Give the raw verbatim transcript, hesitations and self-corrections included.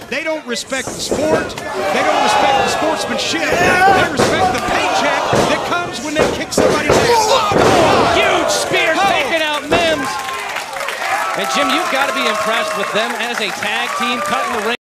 They don't respect the sport. They don't respect the sportsmanship. They respect the paycheck that comes when they kick somebody's ass. Oh, huge spear oh. taking out Mims. And Jim, you've got to be impressed with them as a tag team cutting the ring.